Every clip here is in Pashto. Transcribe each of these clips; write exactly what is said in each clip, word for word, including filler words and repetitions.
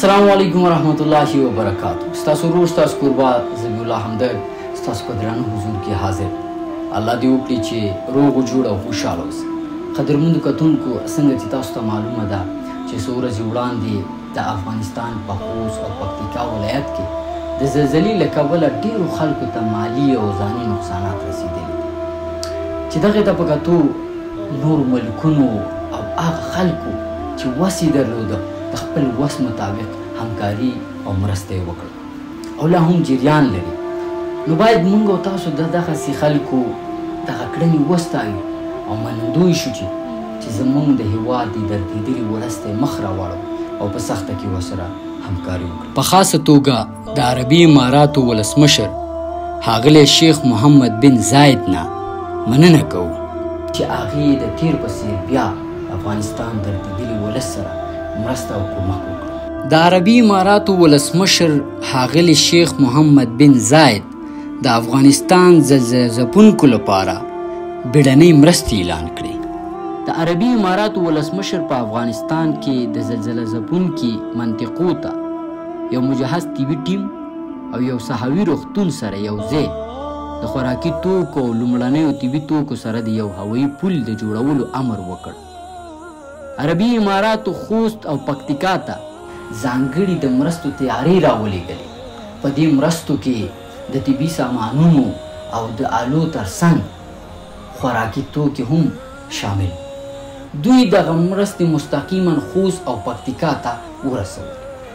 السلام علیکم ورحمت الله وبرکاتہ. ستاسو ورور ستاسو کوربه ذبیح الله همدرد ستاسو په درانه حضور کې حاضر. الله دې وکړي چې روغ و جوړ او خوشحاله اوسئ. قدرمنو کتونکو، څنګه چې تاسو ته معلومه ده چې څو ورځې وړاندې د افغانستان په خوست او پکتیکا ولایت کې د زلزلې له کبله ډېرو خلکو ته مالي او ځاني نقصانات رسېدلي دي، چې دغې ته په کتو نورو ملکونو او هغه خلکو چې وس یې درلوده د خپل وس مطابق همکاري او مرسته یې وکړه او لا هم جریان لري. نو باید موږ او تاسو د دغسې خلکو دغه کړنې وستایو او منندوی شو چې چې زموږ د هېواد د دردېدلي ولس ته مخ راواړو او په سخته کې ورسره همکاري وکړو. په خاصه توګه د عربي اماراتو ولسمشر ښاغلی شیخ محمد بن زاید نه مننه کوو چې هغې د تیر په څېر بیا افغانستان دردېدلي ولس سره مرسته او کومک وکړو. د عربي اماراتو ولسمشر ښاغلی شیخ محمد بن زاید د افغانستان زلزله ځپونکو لپاره بیړنۍ مرستې اعلان کړې. د عربي اماراتو ولسمشر په افغانستان کې د زلزله ځپونکي منطقو ته یو مجهز طبي ټیم او یو ساحوي روغتون سره یو ځای د خوراکي توکو او لومړنیو طبي توکو سره د یو هوایي پل د جوړولو امر وکړ. عربي اماراتو خوست او پکتیکا ته ځانګړي د مرستو تیاري راولېږلې. په دې مرستو کې د طبي سامانونو او د آلو ترڅنګ خوراکي توکي هم شامل. دوی دغه مرستې مستقیما خوست او پکتیکا ته ورسول.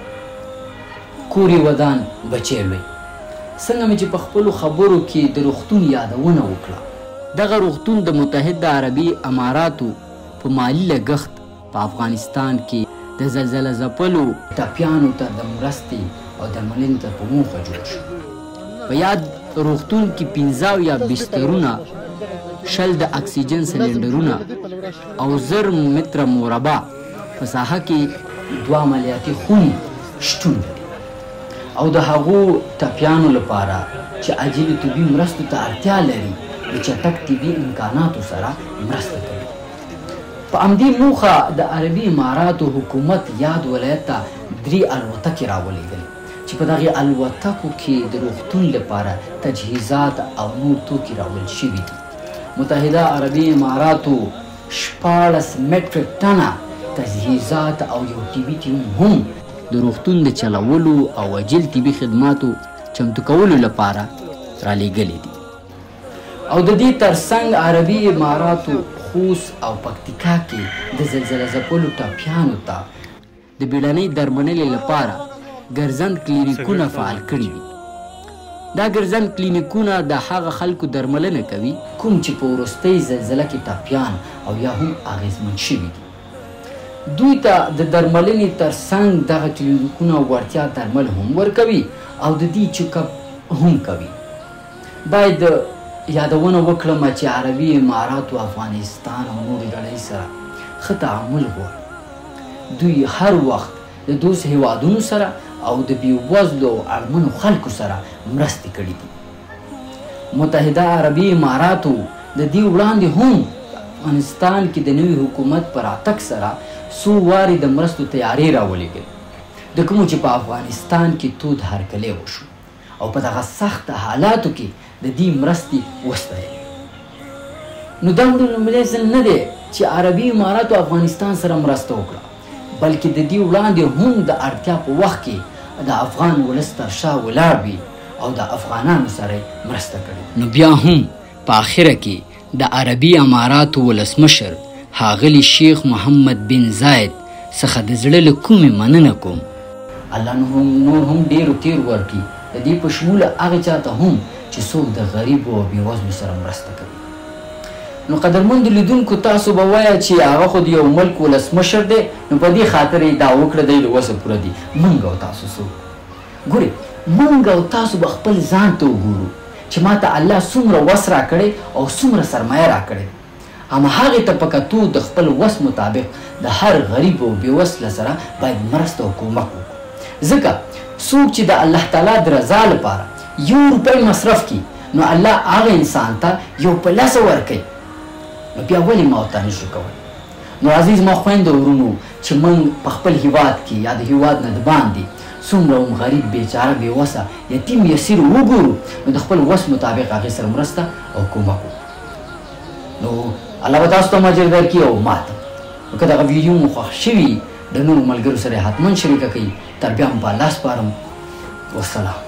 کور یې ودان بچی لوی. څنګه مې چې په خپلو خبرو کې د روغتون یادونه وکړه، دغه روغتون د متحده عربي اماراتو په مالي لګښت په افغانستان کې د زلزله ځپلو ټپیانو ته د مرستې او درملنې ته په موخه جوړ شو. په یاد روغتون کې پنځه اویا بسترونه، شل د اکسیجن سلنډرونه او زر متره مربع په ساحه کې دوه عملیاتي خونې شتون لري او د هغو ټپیانو لپاره چې عاجلو طبي مرستو ته اړتیا لري د چټک طبي امکاناتو سره مرسته کوي. په همدې موخه د عربي اماراتو حکومت یاد ولایت ته درې الوتکې راولېږلې چې په دغې الوتکو کې د روغتون لپاره تجهیزات او نور توکي راوړل شوي دي. متحده عربي اماراتو شپاړس مټریک ټنه تجهیزات او یو طبي ټیم هم د روغتون د چلولو او عاجل طبي خدماتو چمتو کولو لپاره رالیږلي دي. او د دې ترڅنګ عربي اماراتو خوست او پکتیکا کې د زلزله ځپلو ټپیانو ته د بیړنۍ درملنې لپاره ګرځند کلینیکونه فعال کړي دي. دا ګرځند کلینیکونه د هغه خلکو درملنه کوي کوم چې په وروستۍ زلزله کې ټپیان او یا هم اغېزمن شوي دي. دوی ته د درملنې ترڅنګ دغه کلینیکونه وړتیا درمل هم ورکوي او د دې چکاپ هم کوي. باید یادونه وکړم چې عربي اماراتو افغانستان او نورې نړۍ سره ښه تعامل غواړي. دوی هر وخت د دوست هیوادونو سره او د بېوزلو او اړمنو خلکو سره مرستې کړي دي. متحده عربي اماراتو د دې وړاندې هم افغانستان کې د نوي حکومت په راتګ سره څو وارې د مرستو تیاري راولېږلې، د کومو چې په افغانستان کې تود هرکلی وشو او په دغه سخت حالاتو کې د دې مرستې وستایلې. نو دا لومړی ځل نه دی چې عربي اماراتو افغانستان سره مرسته وکړه، بلکې د دې وړاندې هم د اړتیا په وخت کې د افغان ولس تر شا ولاړ وي او د افغانانو سره مرسته کړې. نو بیا هم په آخره کې د عربي اماراتو ولسمشر ښاغلی شیخ محمد بن زاید څخه د زړه له کومې مننه کوم. الله نور هم ډېرو تیر ورکړي، د دې په شمول هغه چا ته هم چې څوک د غریبو او بېوزلو سره مرسته کوي. نو قدرمندو لیدونکو، تاسو به وایه چې هغه خو د یو ملک ولسمشر دی، نو په دې خاطر یې دا وکړه دی له وسه پوره دي. موږ او تاسو څوک؟ ګورئ، موږ او تاسو به خپل ځان ته وګورو چې ما ته الله څومره وس راکړی او څومره سرمایه راکړې. همهغې ته په کتو د خپل وس مطابق د هر غریب او بېوسله سره باید مرسته او کومک وکړو. ځکه څوک چې د الله تعالی د رضا لپاره یو روپۍ مصرف کړي، نو الله هغه انسان ته یو په لسه ورکوي. نو بیا ولې ما ورته نشو کولی؟ نو عزیز ما خویندو ورونو چې موږ په خپل هیواد کې یا د هیواد نه د باندې څومره هم غریب بیچاره بېوسه یتیم یسیر وګورو نو د خپل وس مطابق هغې سره مرسته او کومک وکړو نو الله به تاسو ته هم اجر درکړي او ما ته نو که دغه ویډیو مو خوښ شوي د نورو ملګرو سره یې حتما شریکه کوئ تر بیا هم په الله سپارم والسلام